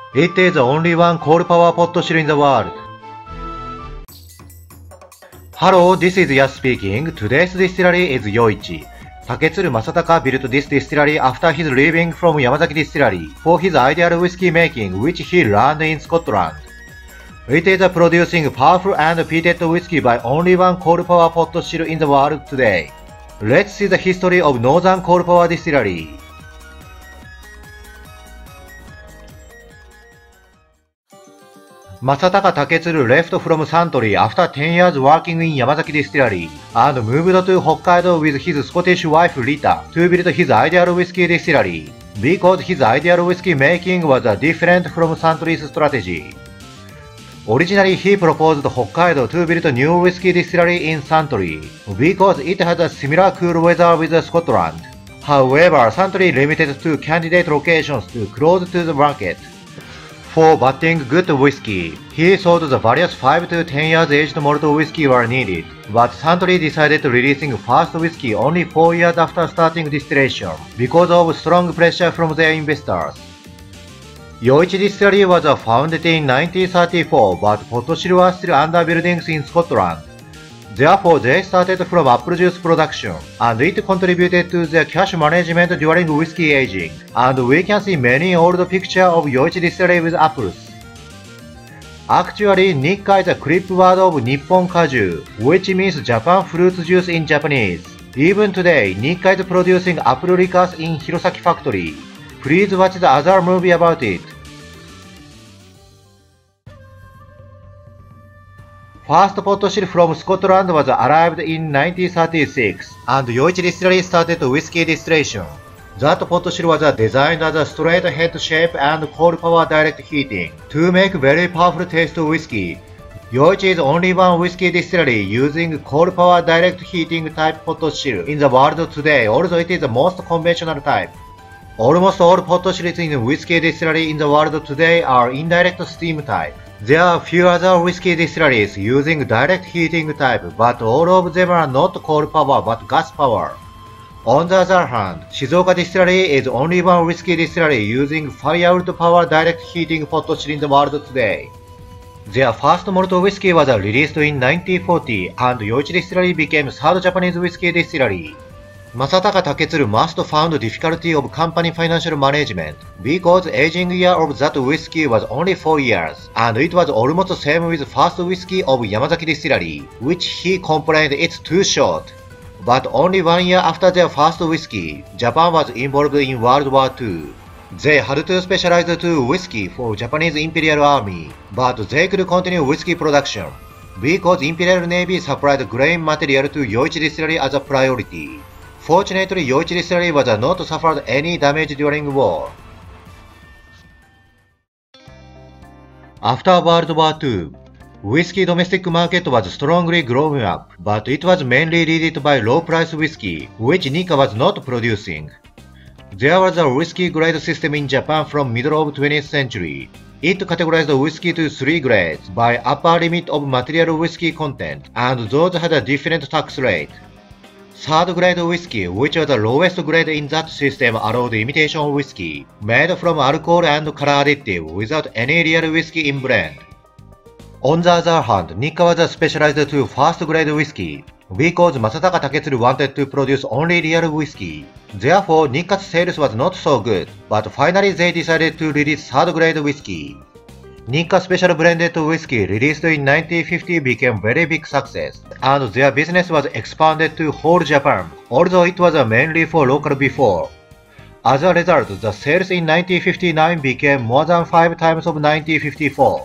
It is the only one coal power pot still in the world. Hello, this is Yas speaking. Today's distillery is Yoichi. Taketsuru Masataka built this distillery after his leaving from Yamazaki Distillery for his ideal whiskey making, which he learned in Scotland. It is producing powerful and peated whiskey by only one coal power pot still in the world today. Let's see the history of Northern Coal Power Distillery. Masataka Taketsuru left from Suntory after 10 years working in Yamazaki Distillery and moved to Hokkaido with his Scottish wife Rita to build his ideal whiskey distillery, because his ideal whiskey making was different from Suntory's strategy. Originally, he proposed Hokkaido to build a new whiskey distillery in Suntory, because it had a similar cool weather with Scotland. However, Suntory limited two candidate locations to close to the market. For batting good whiskey, he thought the various 5 to 10 years aged malt whiskey were needed, but Suntory decided releasing first whiskey only 4 years after starting distillation, because of strong pressure from their investors. Yoichi Distillery was founded in 1934, but pot still was still under buildings in Scotland. Therefore, they started from apple juice production, and it contributed to their cash management during whiskey aging, and we can see many old pictures of Yoichi Distillery with apples. Actually, Nikka is a clip word of Nippon Kaju, which means Japan fruit juice in Japanese. Even today, Nikka is producing apple liquors in Hirosaki factory. Please watch the other movie about it. First pot still from Scotland was arrived in 1936, and Yoichi Distillery started whiskey distillation. That pot still was designed as a straight head shape and coal power direct heating to make very powerful taste whiskey. Yoichi is only one whiskey distillery using coal power direct heating type pot still in the world today, although it is the most conventional type. Almost all pot stills in whiskey distillery in the world today are indirect steam type. There are few other whiskey distilleries using direct heating type, but all of them are not coal power but gas power. On the other hand, Shizuoka Distillery is only one whiskey distillery using firewood power direct heating pot still in the world today. Their first malt whiskey was released in 1940, and Yoichi Distillery became third Japanese whiskey distillery. Masataka Taketsuru must found difficulty of company financial management, because aging year of that whiskey was only 4 years, and it was almost the same with first whiskey of Yamazaki Distillery, which he complained it's too short. But only 1 year after their first whiskey, Japan was involved in World War II. They had to specialize to whiskey for Japanese Imperial Army, but they could continue whiskey production, because Imperial Navy supplied grain material to Yoichi Distillery as a priority. Fortunately, Yoichi Distillery was not suffered any damage during war. After World War II, whiskey domestic market was strongly growing up, but it was mainly led by low-price whiskey, which Nikka was not producing. There was a whiskey grade system in Japan from middle of 20th century. It categorized whiskey to 3 grades by upper limit of material whiskey content, and those had a different tax rate. Third grade whiskey, which was the lowest grade in that system, allowed imitation whiskey, made from alcohol and color additive without any real whiskey in blend. On the other hand, Nikka was specialized to first grade whiskey, because Masataka Taketsuru wanted to produce only real whiskey. Therefore, Nikka's sales was not so good, but finally they decided to release third grade whiskey. Nikka Special Blended Whiskey, released in 1950, became very big success, and their business was expanded to whole Japan, although it was mainly for local before. As a result, the sales in 1959 became more than 5 times of 1954.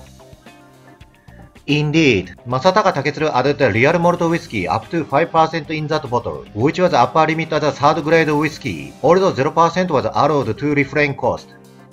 Indeed, Masataka Taketsuru added a real malt whiskey up to 5% in that bottle, which was upper limit as a third grade whiskey, although 0% was allowed to refrain cost.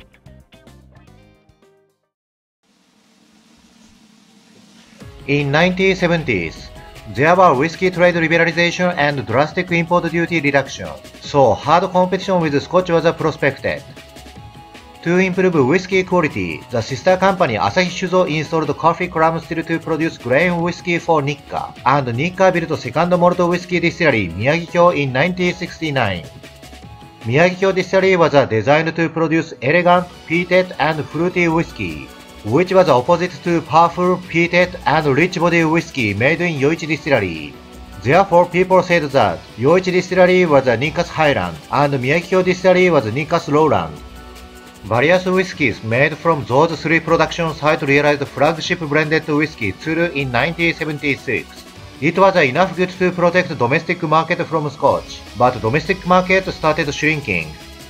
In 1970s, there were whiskey trade liberalization and drastic import duty reduction, so hard competition with Scotch was prospected. To improve whiskey quality, the sister company Asahi Shuzo installed coffee clam still to produce grain whiskey for Nikka, and Nikka built second malt whiskey distillery Miyagikyo in 1969. Miyagi-Kyo Distillery was designed to produce elegant, peated, and fruity whiskey, which was opposite to powerful, peated, and rich-bodied whiskey made in Yoichi Distillery. Therefore, people said that Yoichi Distillery was Nikka's Highland, and Miyagi-Kyo Distillery was Nikka's Lowland. Various whiskies made from those three production sites realized flagship blended whiskey Tsuru in 1976. It was enough good to protect domestic market from Scotch, but domestic market started shrinking.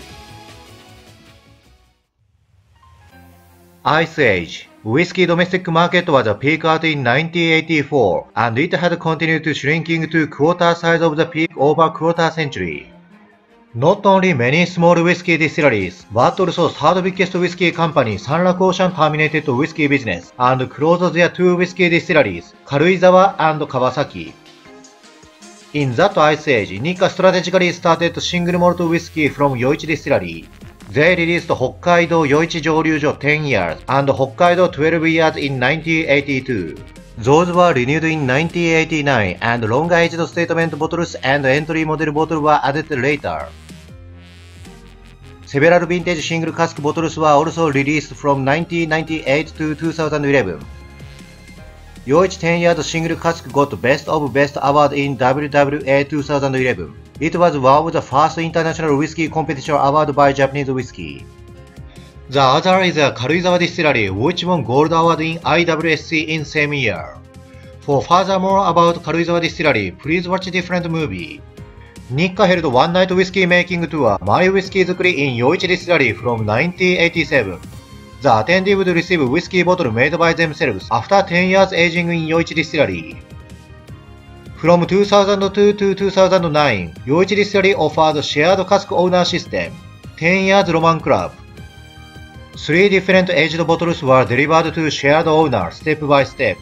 Ice Age. Whiskey domestic market was peaked out in 1984, and it had continued to shrinking to quarter size of the peak over quarter century. Not only many small whiskey distilleries, but also third biggest whiskey company Sanrak Ocean terminated whiskey business and closed their two whiskey distilleries, Karuizawa and Kawasaki. In that ice age, Nikka strategically started single malt whiskey from Yoichi Distillery. They released Hokkaido Yoichi Joryujo 10 years and Hokkaido 12 years in 1982. Those were renewed in 1989 and long-aged statement bottles and entry model bottle were added later. Several vintage single cask bottles were also released from 1998 to 2011. Yoichi 10 years single cask got Best of Best award in WWA 2011. It was one of the first international whiskey competition award by Japanese whiskey. The other is a Karuizawa Distillery, which won Gold Award in IWSC in same year. For furthermore about Karuizawa Distillery, please watch different movie. Nikka held one night whiskey making tour, My Whiskey Zukuri in Yoichi Distillery from 1987. The attendee would receive whiskey bottle made by themselves after 10 years aging in Yoichi Distillery. From 2002 to 2009, Yoichi Distillery offered shared cask owner system, 10 years Roman Club. 3 different aged bottles were delivered to shared owner step by step.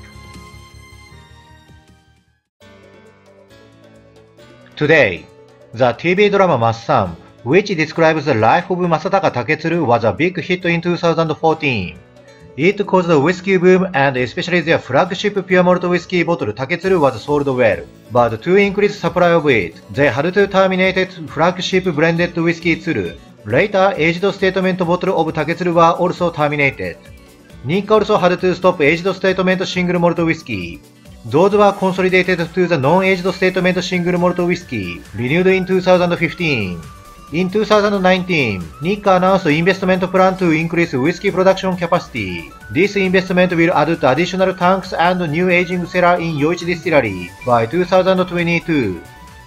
Today, the TV drama Massam, which describes the life of Masataka Taketsuru, was a big hit in 2014. It caused a whiskey boom and especially their flagship pure malt whiskey bottle Taketsuru was sold well. But to increase supply of it, they had to terminate flagship blended whiskey Tsuru. Later, aged statement bottle of Taketsuru were also terminated. Nikka also had to stop aged statement single malt whiskey. Those were consolidated to the non-aged statement single malt whiskey, renewed in 2015. In 2019, Nikka announced investment plan to increase whiskey production capacity. This investment will add additional tanks and new aging cellar in Yoichi Distillery by 2022.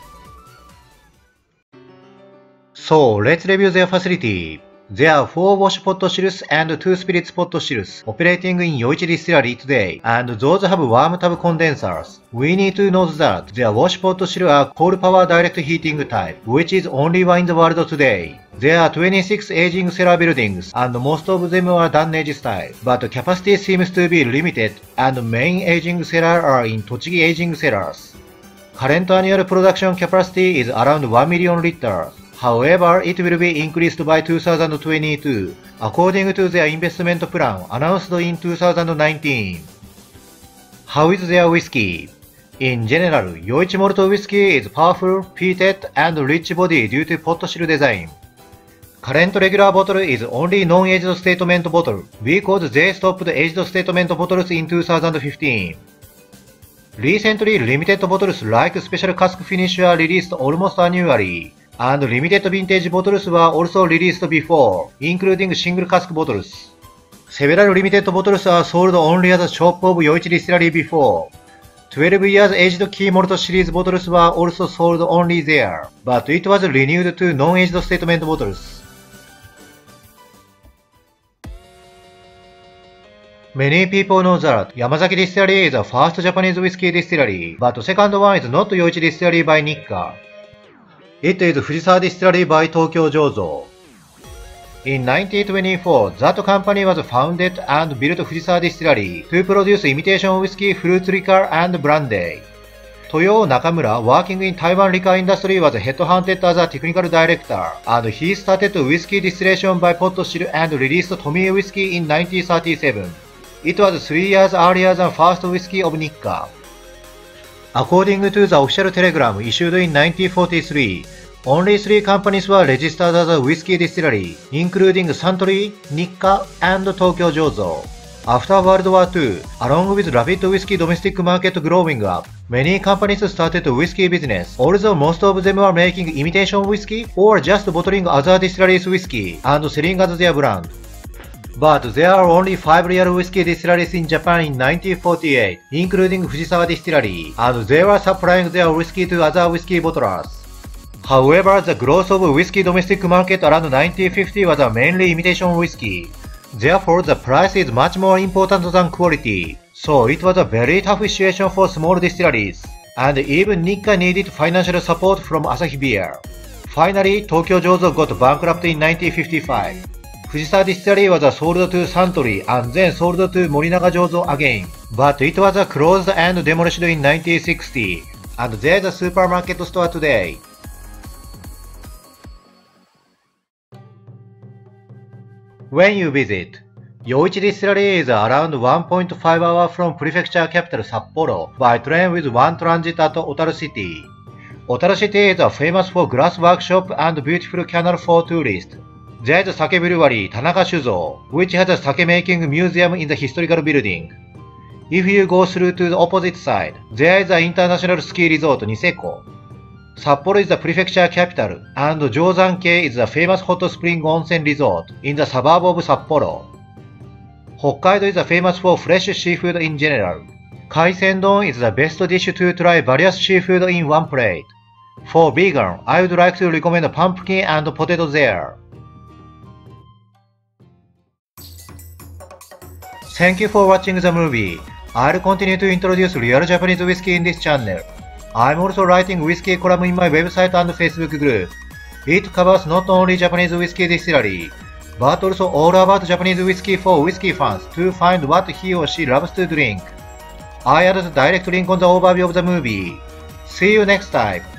So, let's review their facility. There are 4 wash pot stills and 2 spirits pot stills operating in Yoichi Distillery today, and those have warm tub condensers. We need to note that their wash pot stills are coal power direct heating type, which is only one in the world today. There are 26 aging cellar buildings, and most of them are dunnage style, but capacity seems to be limited, and main aging cellar are in Tochigi aging cellars. Current annual production capacity is around 1 million liters. However, it will be increased by 2022, according to their investment plan announced in 2019. How is their whiskey? In general, Yoichi malt whiskey is powerful, peated, and rich body due to pot still design. Current regular bottle is only non-aged statement bottle, because they stopped aged statement bottles in 2015. Recently, limited bottles like special cask finish are released almost annually. And limited vintage bottles were also released before, including single cask bottles. Several limited bottles are sold only at the shop of Yoichi Distillery before. 12 years aged key malt series bottles were also sold only there, but it was renewed to non-aged statement bottles. Many people know that Yamazaki Distillery is the first Japanese whiskey distillery, but the second one is not Yoichi Distillery by Nikka. It is Fujisawa Distillery by Tokyo Jozo. In 1924, that company was founded and built Fujisawa Distillery to produce imitation whiskey, fruit liquor, and brandy. Toyo Nakamura, working in Taiwan liquor industry, was headhunted as a technical director, and he started whiskey distillation by pot still and released Tomie whiskey in 1937. It was 3 years earlier than first whiskey of Nikka. According to the official telegram issued in 1943, Only 3 companies were registered as a whiskey distillery, including Suntory, Nikka, and Tokyo Jozo. After World War II, along with rapid whiskey domestic market growing up, many companies started whiskey business, although most of them were making imitation whiskey or just bottling other distilleries' whiskey and selling as their brand. But there are only 5 real whiskey distilleries in Japan in 1948, including Fujisawa Distillery, and they were supplying their whiskey to other whiskey bottlers. However, the growth of whiskey domestic market around 1950 was mainly imitation whiskey. Therefore, the price is much more important than quality, so it was a very tough situation for small distilleries, and even Nikka needed financial support from Asahi Beer. Finally, Tokyo Jozo got bankrupt in 1955. Fujisawa Distillery was sold to Suntory and then sold to Morinaga Jozo again, but it was closed and demolished in 1960, and there's a supermarket store today. When you visit, Yoichi Distillery is around 1.5 hours from prefecture capital Sapporo by train with one transit at Otaru City. Otaru City is famous for glass workshop and beautiful canal for tourists. There is a sake brewery Tanaka Shuzo, which has a sake making museum in the historical building. If you go through to the opposite side, there is an international ski resort Niseko. Sapporo is the prefecture capital, and Jozan-kei is the famous hot spring onsen resort in the suburb of Sapporo. Hokkaido is famous for fresh seafood in general. Kaisendon is the best dish to try various seafood in one plate. For vegan, I would like to recommend pumpkin and potato there. Thank you for watching the movie. I'll continue to introduce real Japanese whiskey in this channel. I'm also writing whiskey column in my website and Facebook group. It covers not only Japanese whiskey distillery, but also all about Japanese whiskey for whiskey fans to find what he or she loves to drink. I added a direct link on the overview of the movie. See you next time.